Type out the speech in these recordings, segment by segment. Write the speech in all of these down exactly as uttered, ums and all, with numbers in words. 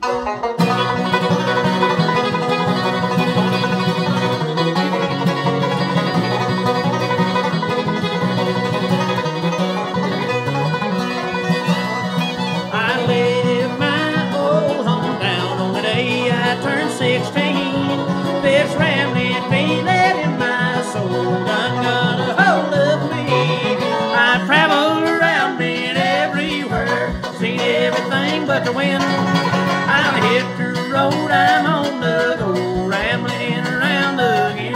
sixteen, this rambling feeling in my soul done got a hold of me. I traveled around me and everywhere, seen everything but the wind. I've hit the road, I'm on the go, rambling around again.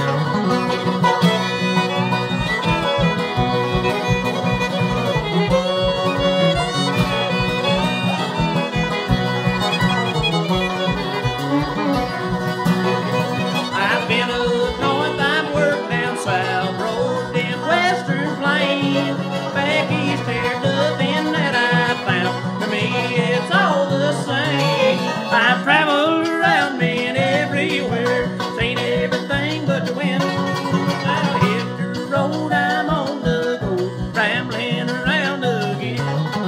I've traveled around me and everywhere, seen everything but the wind. I've hit the road, I'm on the go, rambling around again.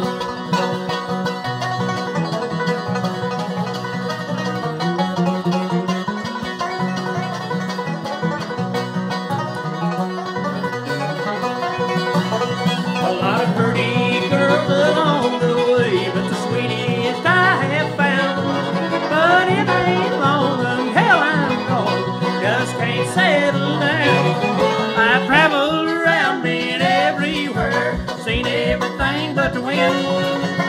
A lot of pretty girls along the way, but the sweetest I have found. But it ain't long and hell I'm gone, just can't settle down. I've traveled around me and everywhere, seen everything but the wind.